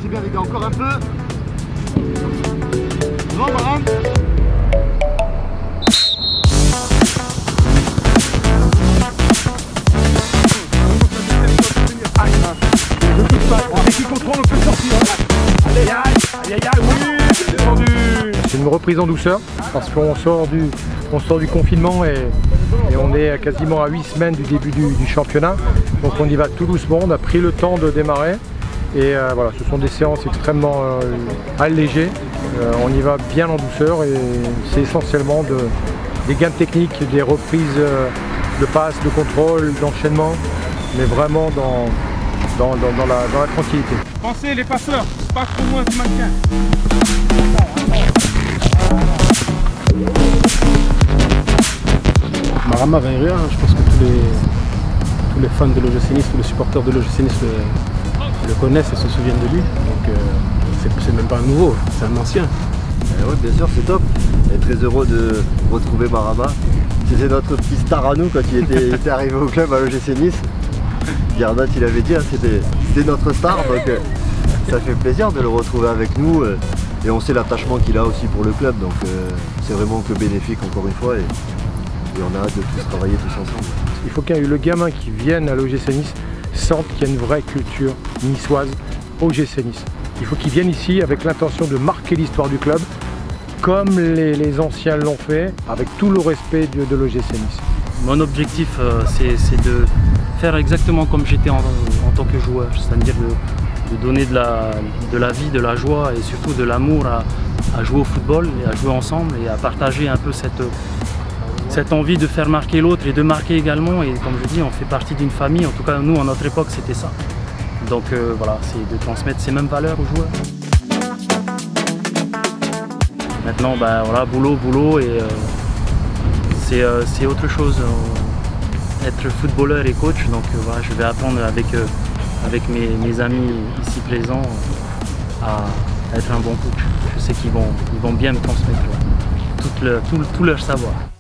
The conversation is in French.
c'est bien les gars, encore un peu. Devant Maram. Qui contrôle, on peut sortir. Aïe aïe aïe aïe, oui, c'est descendu. C'est une reprise en douceur parce qu'on sort du confinement et on est quasiment à 8 semaines du début du championnat. Donc on y va tout doucement, on a pris le temps de démarrer et voilà, ce sont des séances extrêmement allégées. On y va bien en douceur et c'est essentiellement des gains de technique, des reprises de passes, de contrôle, d'enchaînement, mais vraiment dans la tranquillité. Pensez les passeurs, pas trop loin du maintien. Marama Vainria, je pense que tous les fans de l'OGC Nice, tous les supporters de l'OGC Nice le connaissent et se souviennent de lui. Donc c'est même pas un nouveau, c'est un ancien. Oui, bien sûr, c'est top. On est très heureux de retrouver Marama. C'était notre petit star à nous quand il était arrivé au club à l'OGC Nice. Gardat, il avait dit, hein, c'était notre star, donc ça fait plaisir de le retrouver avec nous. Et on sait l'attachement qu'il a aussi pour le club, donc c'est vraiment que bénéfique encore une fois. Et on a hâte de tous travailler tous ensemble. Il faut que le gamin qui vienne à l'OGC Nice sente qu'il y a une vraie culture niçoise OGC Nice. Il faut qu'il vienne ici avec l'intention de marquer l'histoire du club, comme les anciens l'ont fait, avec tout le respect de l'OGC Nice. Mon objectif, c'est de faire exactement comme j'étais en tant que joueur, c'est-à-dire de donner de la vie, de la joie et surtout de l'amour à jouer au football et à jouer ensemble et à partager un peu cette envie de faire marquer l'autre et de marquer également. Et comme je dis, on fait partie d'une famille, en tout cas nous à notre époque c'était ça. Donc voilà, c'est de transmettre ces mêmes valeurs aux joueurs. Maintenant, ben, voilà, boulot et c'est autre chose. Être footballeur et coach, donc voilà, je vais apprendre avec mes amis ici présents à être un bon coach. Je sais qu'ils vont bien me transmettre tout leur savoir.